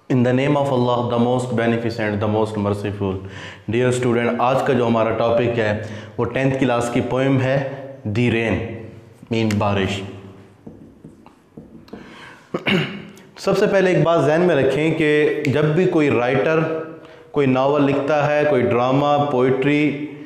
In the name of Allah the most beneficent the most merciful. Dear student, आज का जो हमारा topic है वो 10th क्लास की पोएम है दी रेन, मीन बारिश। सबसे पहले एक बात जहन में रखें कि जब भी कोई राइटर कोई नावल लिखता है, कोई ड्रामा, पोइट्री,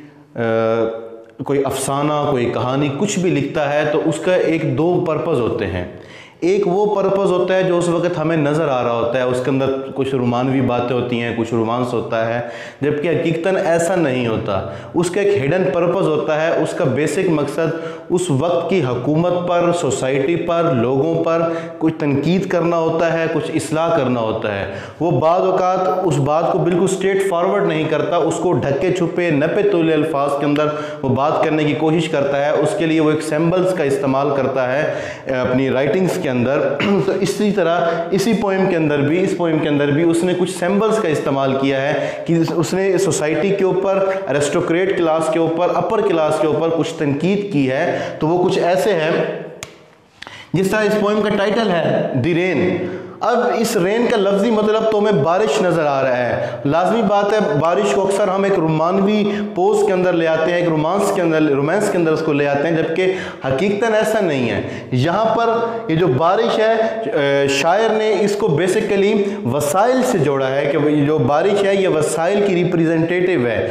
कोई अफसाना, कोई कहानी, कुछ भी लिखता है तो उसका एक दो पर्पज़ होते हैं। एक वो पर्पज़ होता है जो उस वक्त हमें नज़र आ रहा होता है, उसके अंदर कुछ रोमानवी बातें होती हैं, कुछ रोमांस होता है, जबकि हकीकतन ऐसा नहीं होता। उसका एक हिडन पर्पज़ होता है। उसका बेसिक मकसद उस वक्त की हुकूमत पर, सोसाइटी पर, लोगों पर कुछ तनकीद करना होता है, कुछ इस्लाह करना होता है। वो बाद औक़ात उस बात को बिल्कुल स्ट्रेट फॉरवर्ड नहीं करता, उसको ढके छुपे नपे तोले अल्फाज के अंदर वो बात करने की कोशिश करता है। उसके लिए वो एक सिंबल्स का इस्तेमाल करता है अपनी राइटिंग्स के अंदर। तो इसी तरह इसी पोएम के अंदर भी, इस पोएम के अंदर भी उसने कुछ सिंबल्स का इस्तेमाल किया है कि उसने सोसाइटी के ऊपर, अरिस्टोक्रेट क्लास के ऊपर, अपर क्लास के ऊपर कुछ तनकीद की है। तो वो कुछ ऐसे हैं जिस तरह इस पोएम का टाइटल है दी रेन। अब इस रेन का लफ्जी मतलब तो हमें बारिश नज़र आ रहा है। लाजमी बात है, बारिश को अक्सर हम एक रोमानवी पोज के अंदर ले आते हैं, एक रोमांस के अंदर उसको ले आते हैं, जबकि हकीकतन ऐसा नहीं है। यहाँ पर ये जो बारिश है, शायर ने इसको बेसिकली वसाइल से जोड़ा है कि ये जो बारिश है ये वसाइल की रिप्रेजेंटेटिव है।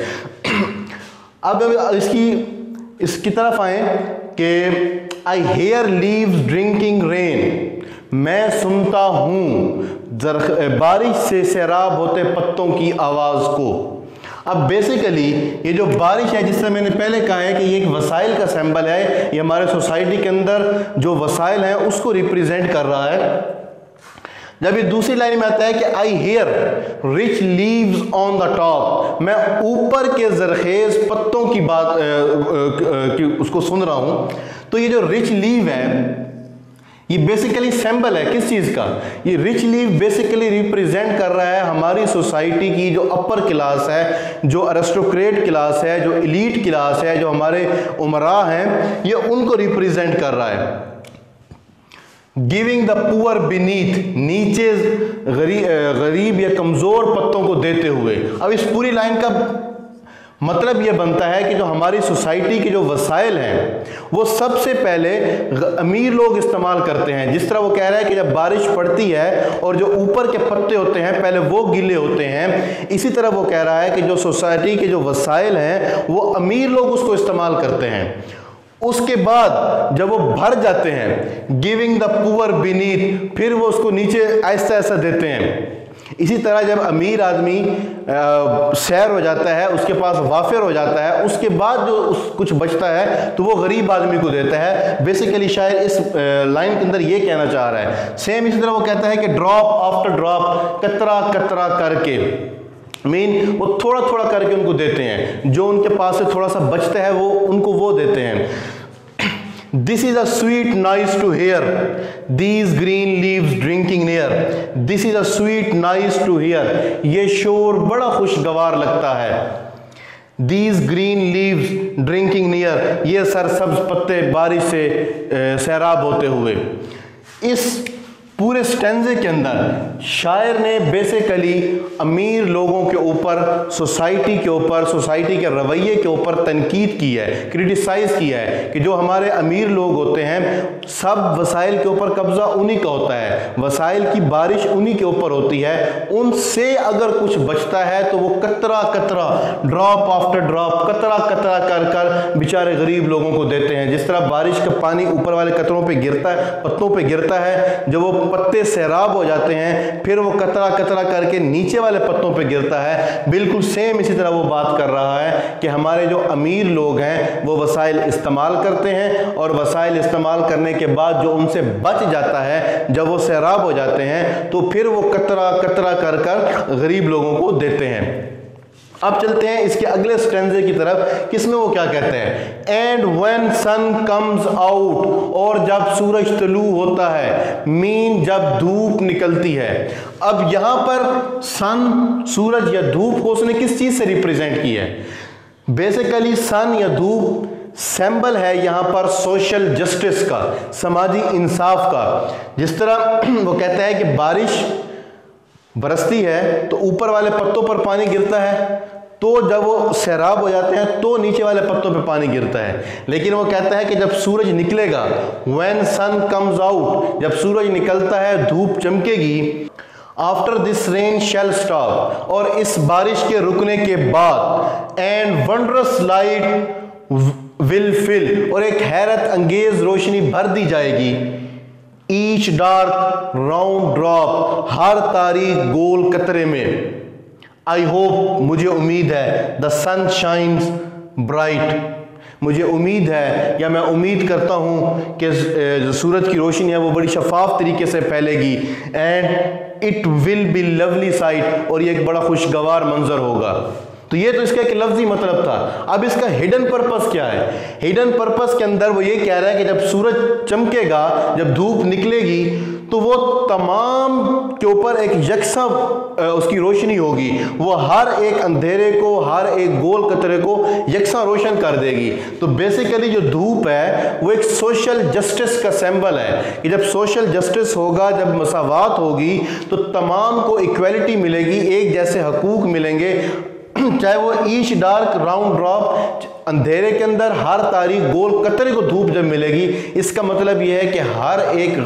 अब इसकी तरफ आए कि I hear leaves drinking rain, मैं सुनता हूँ बारिश से सैराब होते पत्तों की आवाज़ को। अब बेसिकली ये जो बारिश है, जिस तरह मैंने पहले कहा है कि ये एक वसाइल का सिंबल है, ये हमारे सोसाइटी के अंदर जो वसाइल हैं उसको रिप्रेजेंट कर रहा है। जब ये दूसरी लाइन में आता है कि I hear rich leaves on the top, मैं ऊपर के जरखेज पत्तों की बात उसको सुन रहा हूँ। तो ये जो रिच लीव है ये बेसिकली सिंबल है किस चीज़ का? ये रिच लीव बेसिकली रिप्रेजेंट कर रहा है हमारी सोसाइटी की जो अपर क्लास है, जो अरिस्टोक्रेट क्लास है, जो एलीट क्लास है, जो हमारे उमरा हैं, ये उनको रिप्रेजेंट कर रहा है। गिविंग द पुअर बीनीथ, नीचे गरीब या कमज़ोर पत्तों को देते हुए। अब इस पूरी लाइन का मतलब यह बनता है कि जो हमारी सोसाइटी के जो वसाइल हैं वो सबसे पहले अमीर लोग इस्तेमाल करते हैं। जिस तरह वो कह रहा है कि जब बारिश पड़ती है और जो ऊपर के पत्ते होते हैं पहले वो गीले होते हैं, इसी तरह वो कह रहा है कि जो सोसाइटी के जो वसाइल हैं वो अमीर लोग उसको इस्तेमाल करते हैं। उसके बाद जब वो भर जाते हैं, गिविंग द पुअर बीनीथ, फिर वो उसको नीचे ऐसा ऐसा देते हैं। इसी तरह जब अमीर आदमी सैर हो जाता है, उसके पास वाफिर हो जाता है, उसके बाद जो कुछ बचता है तो वो गरीब आदमी को देता है। बेसिकली शायद इस लाइन के अंदर ये कहना चाह रहा है। सेम इसी तरह वो कहता है कि ड्रॉप आफ्टर ड्रॉप, कतरा कतरा करके, मीन वो थोड़ा थोड़ा करके उनको देते हैं, जो उनके पास से थोड़ा सा बचता है वो उनको वो देते हैं। This is a sweet noise to hear, these green leaves drinking near. This is a sweet noise to hear. ये शोर बड़ा खुशगवार लगता है। These green leaves drinking near, ये सरसब्ज पत्ते बारिश से सैराब होते हुए। इस पूरे स्टेंजे के अंदर शायर ने बेसिकली अमीर लोगों के ऊपर, सोसाइटी के ऊपर, सोसाइटी के रवैये के ऊपर तनकीद की है, क्रिटिसाइज़ किया है कि जो हमारे अमीर लोग होते हैं सब वसाइल के ऊपर कब्ज़ा उन्हीं का होता है, वसाइल की बारिश उन्हीं के ऊपर होती है। उनसे अगर कुछ बचता है तो वो कतरा कतरा, ड्रॉप आफ्टर ड्रॉप, कतरा कतरा कर कर बेचारे गरीब लोगों को देते हैं। जिस तरह बारिश का पानी ऊपर वाले कतरों पे गिरता है, पत्तों पे गिरता है, जब वो पत्ते सैराब हो जाते हैं फिर वो कतरा कतरा करके नीचे वाले पत्तों पे गिरता है। बिल्कुल सेम इसी तरह वो बात कर रहा है कि हमारे जो अमीर लोग हैं वो वसाइल इस्तेमाल करते हैं, और वसाइल इस्तेमाल करने के बाद जो उनसे बच जाता है, जब वो सैराब हो जाते हैं तो फिर वो कतरा कतरा कर कर गरीब लोगों को देते हैं। अब चलते हैं इसके अगले स्टेंजे की तरफ, किसमें वो क्या कहते हैं? And when sun comes out, और जब सूरज तलू होता है, मीन जब धूप निकलती है। अब यहां पर सन, सूरज या धूप को उसने किस चीज से रिप्रेजेंट किया है? बेसिकली सन या धूप सिंबल है यहां पर सोशल जस्टिस का, समाजी इंसाफ का। जिस तरह वो कहता है कि बारिश बरसती है तो ऊपर वाले पत्तों पर पानी गिरता है, तो जब वो सैराब हो जाते हैं तो नीचे वाले पत्तों पे पानी गिरता है। लेकिन वो कहता है कि जब सूरज निकलेगा, व्हेन सन कम्स आउट, जब सूरज निकलता है, धूप चमकेगी, after this rain shall stop, और इस बारिश के रुकने के बाद, and wondrous light will fill, और एक हैरत अंगेज रोशनी भर दी जाएगी, ईच डार्क राउंड ड्रॉप, हर तारीख गोल कतरे में, आई होप, मुझे उम्मीद है, द सन शाइन्स ब्राइट, मुझे उम्मीद है या मैं उम्मीद करता हूँ कि जो सूरज की रोशनी है वो बड़ी शफाफ तरीके से फैलेगी, and it will be lovely sight, और ये एक बड़ा खुशगवार मंजर होगा। तो ये तो इसका एक लफ्जी मतलब था। अब इसका हिडन पर्पस क्या है? हिडन पर्पस के अंदर वो ये कह रहा है कि जब सूरज चमकेगा, जब धूप निकलेगी, तो वो तमाम के ऊपर एक यकसा उसकी रोशनी होगी, वो हर एक अंधेरे को, हर एक गोल कतरे को यकसा रोशन कर देगी। तो बेसिकली जो धूप है वो एक सोशल जस्टिस का सिंबल है कि जब सोशल जस्टिस होगा, जब मसावात होगी, तो तमाम को इक्वलिटी मिलेगी, एक जैसे हकूक मिलेंगे, चाहे वो ईच डार्क राउंड ड्रॉप, अंधेरे के अंदर हर तारीख गोल कतरे को धूप जब मिलेगी, इसका मतलब यह है कि हर एक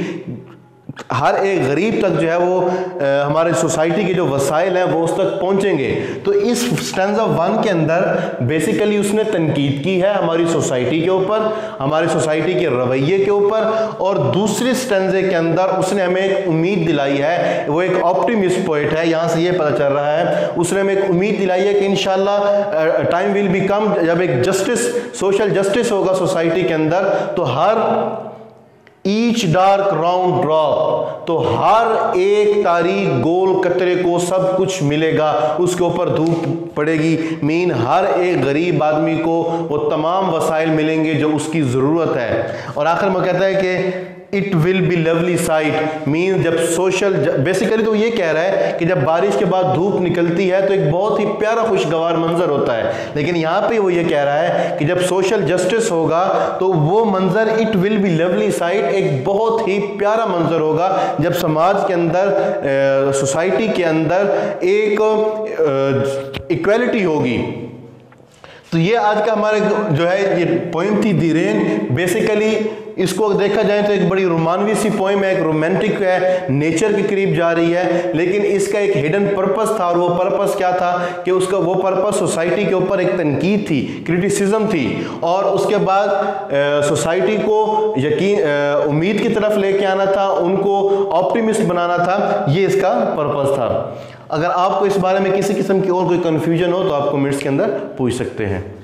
गरीब तक जो है वो हमारे सोसाइटी के जो वसाइल हैं वो उस तक पहुंचेंगे। तो इस स्टैंजा 1 के अंदर बेसिकली उसने तनकीद की है हमारी सोसाइटी के ऊपर, हमारी सोसाइटी के रवैये के ऊपर, और दूसरे स्टैंजे के अंदर उसने हमें एक उम्मीद दिलाई है। वो एक ऑप्टिमिस्ट पोइट है, यहाँ से ये पता चल रहा है, उसने हमें एक उम्मीद दिलाई है कि इंशाल्लाह टाइम विल बी कम, जब एक जस्टिस, सोशल जस्टिस होगा सोसाइटी के अंदर, तो हर ईच डार्क राउंड ड्रॉप, तो हर एक तारीख गोल कतरे को सब कुछ मिलेगा, उसके ऊपर धूप पड़ेगी, मीन हर एक गरीब आदमी को वो तमाम वसाइल मिलेंगे जो उसकी ज़रूरत है। और आखिर में कहता है कि it will be lovely sight, mean जब सोशल, बेसिकली तो ये कह रहा है कि जब बारिश के बाद धूप निकलती है तो एक बहुत ही प्यारा खुशगवार मंजर होता है, लेकिन यहाँ पे वो ये कह रहा है कि जब सोशल जस्टिस होगा तो वो मंजर, it will be lovely sight, एक बहुत ही प्यारा मंजर होगा, जब समाज के अंदर, सोसाइटी के अंदर एक इक्वालिटी होगी। तो ये आज का हमारे जो है ये पोइम थी दी रेन। बेसिकली इसको देखा जाए तो एक बड़ी रोमानवी सी पोइम है, एक रोमांटिक है, नेचर के करीब जा रही है, लेकिन इसका एक हिडन पर्पस था, और वो पर्पस क्या था कि उसका वो पर्पस सोसाइटी के ऊपर एक तनकीद थी, क्रिटिसिज्म थी, और उसके बाद सोसाइटी को यकीन, उम्मीद की तरफ लेके आना था, उनको ऑप्टिमिस्ट बनाना था, ये इसका पर्पस था। अगर आपको इस बारे में किसी किस्म की और कोई कन्फ्यूजन हो तो आप कमेंट्स के अंदर पूछ सकते हैं।